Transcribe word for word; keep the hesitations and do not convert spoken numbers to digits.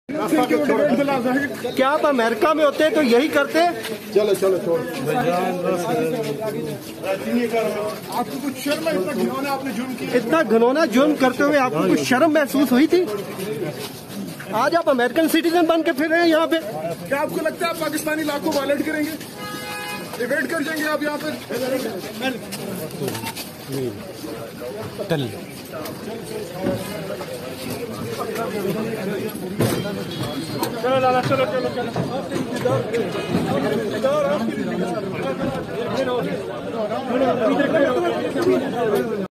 क्या आप अमेरिका में होते तो यही करते? चलो चलो छोड़। आपको कुछ शर्म है? इतना घिनौना आपने जुर्म किया। इतना घिनौना जुर्म करते हुए आपको कुछ शर्म महसूस हुई थी? आज आप अमेरिकन सिटीजन बन के फिर रहे हैं यहाँ पे। क्या आपको लगता है आप पाकिस्तानी लॉ को वायलेट करेंगे? डिबेट कर जाएंगे आप यहाँ पर? चल चलो लाला चलो चलो चलो